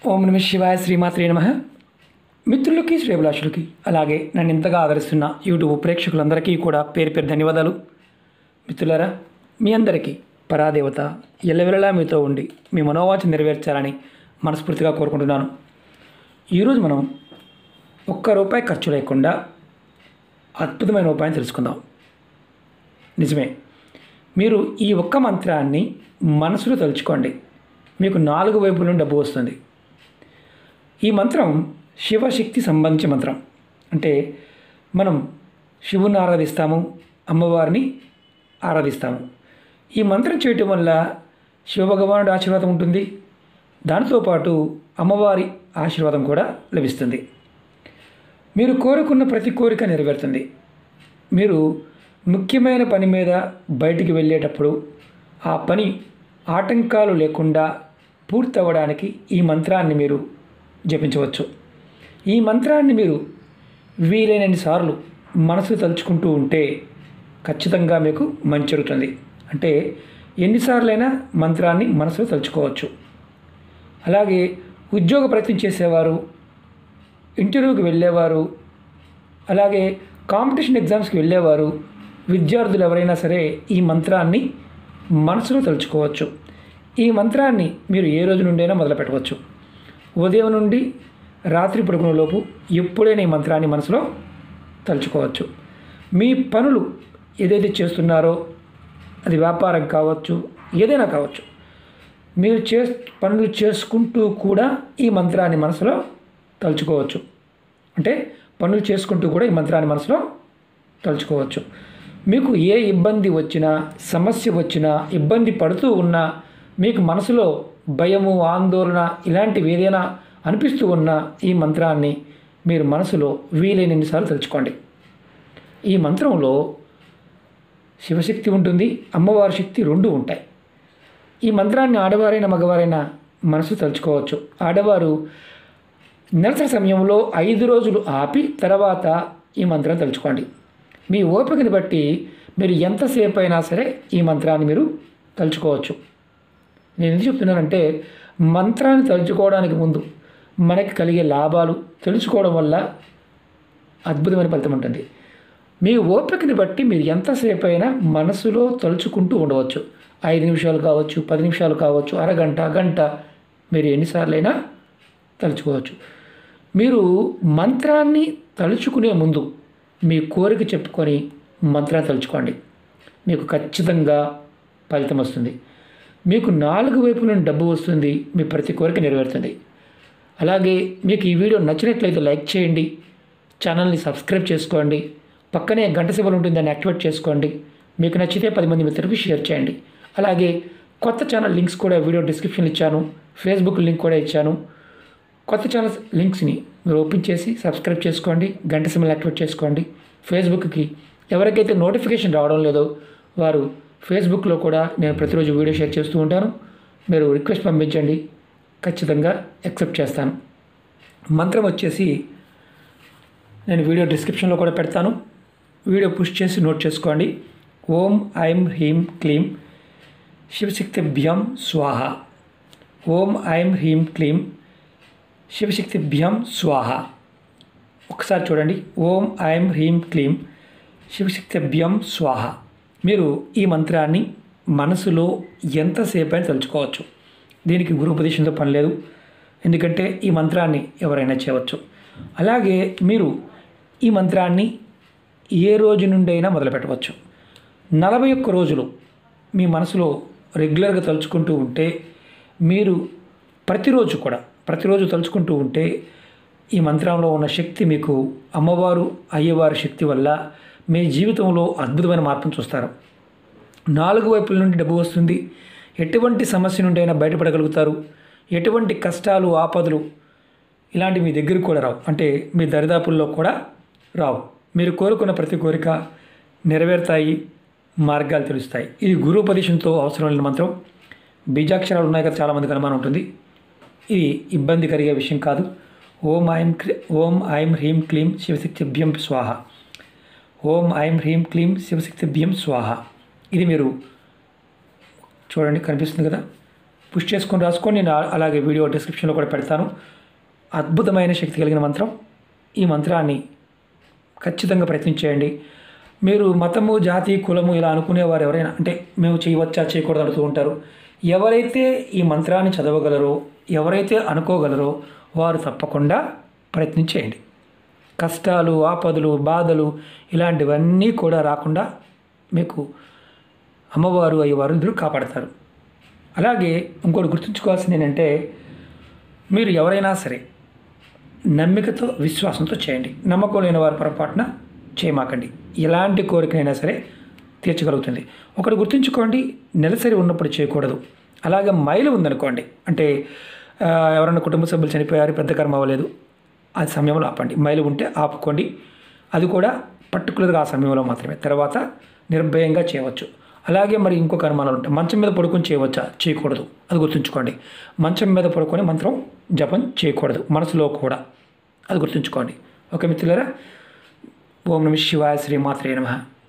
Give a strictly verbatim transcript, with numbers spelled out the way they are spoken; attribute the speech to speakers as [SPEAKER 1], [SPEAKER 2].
[SPEAKER 1] ఓం నమ శివాయ శ్రీమాత్రే నమః. మిత్రులకి శ్రేభిలాషులకి అలాగే నన్ను ఇంతగా ఆదరిస్తున్న యూట్యూబ్ ప్రేక్షకులందరికీ కూడా పేరు పేరు ధన్యవాదాలు. మిత్రులారా, మీ అందరికీ పరాదేవత ఎల్లవెల్లలా మీతో ఉండి మీ మనోవాంఛ నెరవేర్చాలని మనస్ఫూర్తిగా కోరుకుంటున్నాను. ఈరోజు మనం ఒక్క రూపాయి ఖర్చు లేకుండా అద్భుతమైన ఉపాయం తెలుసుకుందాం. నిజమే, మీరు ఈ ఒక్క మంత్రాన్ని మనసులో తలుచుకోండి, మీకు నాలుగు వైపుల నుండి డబ్బు వస్తుంది. ఈ మంత్రం శివశక్తి సంబంధించిన మంత్రం. అంటే మనం శివుని ఆరాధిస్తాము, అమ్మవారిని ఆరాధిస్తాము. ఈ మంత్రం చేయటం వల్ల శివభగవానుడి ఆశీర్వాదం ఉంటుంది, దానితో పాటు అమ్మవారి ఆశీర్వాదం కూడా లభిస్తుంది. మీరు కోరుకున్న ప్రతి కోరిక నెరవేరుతుంది. మీరు ముఖ్యమైన పని మీద బయటికి వెళ్ళేటప్పుడు ఆ పని ఆటంకాలు లేకుండా పూర్తవడానికి ఈ మంత్రాన్ని మీరు జపించవచ్చు. ఈ మంత్రాన్ని మీరు వీలైనన్ని సార్లు మనసు తలుచుకుంటూ ఉంటే ఖచ్చితంగా మీకు మంచి జరుగుతుంది. అంటే ఎన్నిసార్లైనా మంత్రాన్ని మనసులో తలుచుకోవచ్చు. అలాగే ఉద్యోగ ప్రయత్నం చేసేవారు, ఇంటర్వ్యూకి వెళ్ళేవారు, అలాగే కాంపిటీషన్ ఎగ్జామ్స్కి వెళ్ళేవారు, విద్యార్థులు ఎవరైనా సరే ఈ మంత్రాన్ని మనసులో తలుచుకోవచ్చు. ఈ మంత్రాన్ని మీరు ఏ రోజు నుండైనా మొదలు పెట్టవచ్చు. ఉదయం నుండి రాత్రి పడుకునేలోపు ఎప్పుడైనా ఈ మంత్రాన్ని మనసులో తలుచుకోవచ్చు. మీ పనులు ఏదైతే చేస్తున్నారో, అది వ్యాపారం కావచ్చు, ఏదైనా కావచ్చు, మీరు చే పనులు చేసుకుంటూ కూడా ఈ మంత్రాన్ని మనసులో తలుచుకోవచ్చు. అంటే పనులు చేసుకుంటూ కూడా ఈ మంత్రాన్ని మనసులో తలుచుకోవచ్చు. మీకు ఏ ఇబ్బంది వచ్చినా, సమస్య వచ్చినా, ఇబ్బంది పడుతూ ఉన్నా, మీకు మనసులో భయము, ఆందోళన ఇలాంటివి ఏదైనా అనిపిస్తూ ఉన్న ఈ మంత్రాన్ని మీరు మనసులో వీలైనన్నిసార్లు తలుచుకోండి. ఈ మంత్రంలో శివశక్తి ఉంటుంది, అమ్మవారి శక్తి రెండు ఉంటాయి. ఈ మంత్రాన్ని ఆడవారైనా మగవారైనా మనసు తలుచుకోవచ్చు. ఆడవారు నెలసరి సమయంలో ఐదు రోజులు ఆపి తర్వాత ఈ మంత్రం తలుచుకోండి. మీ ఓపికని బట్టి మీరు ఎంతసేపు అయినా సరే ఈ మంత్రాన్ని మీరు తలుచుకోవచ్చు. నేను ఎందుకు చెప్తున్నానంటే, మంత్రాన్ని తలుచుకోవడానికి ముందు మనకి కలిగే లాభాలు తెలుసుకోవడం వల్ల అద్భుతమైన ఫలితం ఉంటుంది. మీ ఓపికని బట్టి మీరు ఎంతసేపు అయినా మనసులో తలుచుకుంటూ ఉండవచ్చు. ఐదు నిమిషాలు కావచ్చు, పది నిమిషాలు కావచ్చు, అరగంట, గంట, మీరు ఎన్నిసార్లైనా తలుచుకోవచ్చు. మీరు మంత్రాన్ని తలుచుకునే ముందు మీ కోరిక చెప్పుకొని మంత్రాన్ని తలుచుకోండి, మీకు ఖచ్చితంగా ఫలితం వస్తుంది. మీకు నాలుగు వైపుల నుండి డబ్బు వస్తుంది, మీ ప్రతి కోరిక నెరవేరుతుంది. అలాగే మీకు ఈ వీడియో నచ్చినట్లయితే లైక్ చేయండి, ఛానల్ని సబ్స్క్రైబ్ చేసుకోండి, పక్కనే గంట సింబల్ ఉంటుంది, దాన్ని యాక్టివేట్ చేసుకోండి. మీకు నచ్చితే పది మంది మిత్రులకు షేర్ చేయండి. అలాగే కొత్త ఛానల్ లింక్స్ కూడా వీడియో డిస్క్రిప్షన్లో ఇచ్చాను, ఫేస్బుక్ లింక్ కూడా ఇచ్చాను. కొత్త ఛానల్స్ లింక్స్ని మీరు ఓపెన్ చేసి సబ్స్క్రైబ్ చేసుకోండి, గంట సింబల్ యాక్టివేట్ చేసుకోండి. ఫేస్బుక్కి ఎవరికైతే నోటిఫికేషన్ రావడం లేదో వారు ఫేస్బుక్లో కూడా నేను ప్రతిరోజు వీడియో షేర్ చేస్తూ ఉంటాను. మీరు రిక్వెస్ట్ పంపించండి, ఖచ్చితంగా యాక్సెప్ట్ చేస్తాను. మంత్రం వచ్చేసి నేను వీడియో డిస్క్రిప్షన్లో కూడా పెడతాను, వీడియో పుష్ చేసి నోట్ చేసుకోండి. ఓం ఐం హ్రీం క్లీం శివశక్తిభ్యం స్వాహ. ఓం ఐం హ్రీం క్లీం శివశక్తిభ్యం స్వాహ. ఒకసారి చూడండి. ఓం ఐం హ్రీం క్లీం శివశక్తిభ్యం స్వాహ. మీరు ఈ మంత్రాన్ని మనసులో ఎంతసేపు అయినా తలుచుకోవచ్చు. దీనికి గురుపదేశంతో పని లేదు, ఎందుకంటే ఈ మంత్రాన్ని ఎవరైనా చేయవచ్చు. అలాగే మీరు ఈ మంత్రాన్ని ఏ రోజు నుండి అయినా మొదలుపెట్టవచ్చు. నలభై ఒక్క రోజులు మీ మనసులో రెగ్యులర్గా తలుచుకుంటూ ఉంటే, మీరు ప్రతిరోజు కూడా ప్రతిరోజు తలుచుకుంటూ ఉంటే ఈ మంత్రంలో ఉన్న శక్తి మీకు అమ్మవారు అయ్యవారి శక్తి వల్ల మీ జీవితంలో అద్భుతమైన మార్పును చూస్తారు. నాలుగు వైపుల నుండి డబ్బు వస్తుంది. ఎటువంటి సమస్య నుండి అయినా బయటపడగలుగుతారు. ఎటువంటి కష్టాలు, ఆపదలు ఇలాంటి మీ దగ్గరికి కూడా రావు, అంటే మీ దరిదాపుల్లో కూడా రావు. మీరు కోరుకున్న ప్రతి కోరిక నెరవేరుతాయి, మార్గాలు తెలుస్తాయి. ఇది గురుపదేశంతో అవసరమైన మంత్రం. బీజాక్షరాలు ఉన్నాయి కదా, చాలామందికి అనుమానం ఉంటుంది. ఇది ఇబ్బంది కలిగే విషయం కాదు. ఓం ఐం ఓం ఐం హ్రీం క్లీం శివశక్తిభ్యం స్వాహ. ఓం ఐం హ్రీం క్లీం శివశక్తిభ్యం స్వాహ. ఇది మీరు చూడండి, కనిపిస్తుంది కదా. పుష్ చేసుకొని రాసుకొని నేను అలాగే వీడియో డిస్క్రిప్షన్లో కూడా పెడతాను. అద్భుతమైన శక్తి కలిగిన మంత్రం. ఈ మంత్రాన్ని ఖచ్చితంగా ప్రయత్నించేయండి. మీరు మతము, జాతి, కులము ఇలా అనుకునేవారు ఎవరైనా అంటే మేము చేయవచ్చా చేయకూడదు అడుగుతూ ఉంటారు. ఎవరైతే ఈ మంత్రాన్ని చదవగలరో, ఎవరైతే అనుకోగలరో వారు తప్పకుండా ప్రయత్నించేయండి. కష్టాలు, ఆపదలు, బాధలు ఇలాంటివన్నీ కూడా రాకుండా మీకు అమ్మవారు అయ్యవారు ఇద్దరు కాపాడతారు. అలాగే ఇంకోటి గుర్తుంచుకోవాల్సింది ఏంటంటే మీరు ఎవరైనా సరే నమ్మికతో, విశ్వాసంతో చేయండి. నమ్మకం లేని వారి పొరపాటున చేయమాకండి. ఎలాంటి కోరికనైనా సరే తీర్చగలుగుతుంది. ఒకటి గుర్తుంచుకోండి, నెలసరి ఉన్నప్పుడు చేయకూడదు. అలాగే మైలు ఉందనుకోండి, అంటే ఎవరైనా కుటుంబ సభ్యులు చనిపోయారు, పెద్ద కర్మ అవ్వలేదు, ఆ సమయంలో ఆపండి. మైలు ఉంటే ఆపుకోండి. అది కూడా పర్టికులర్గా ఆ సమయంలో మాత్రమే, తర్వాత నిర్భయంగా చేయవచ్చు. అలాగే మరి ఇంకొక అనుమానాలు ఉంటాయి. మంచం మీద పడుకొని చేయవచ్చా? చేయకూడదు. అది గుర్తుంచుకోండి. మంచం మీద పడుకొని మంత్రం జపం చేయకూడదు, మనసులో కూడా. అది గుర్తుంచుకోండి. ఓకే మిత్రులారా, ఓం నమః శివాయ, శ్రీమాత్రే నమః.